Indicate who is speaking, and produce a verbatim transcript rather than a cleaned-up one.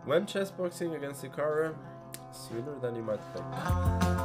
Speaker 1: When chess boxing against Hikaru, sooner than you might think.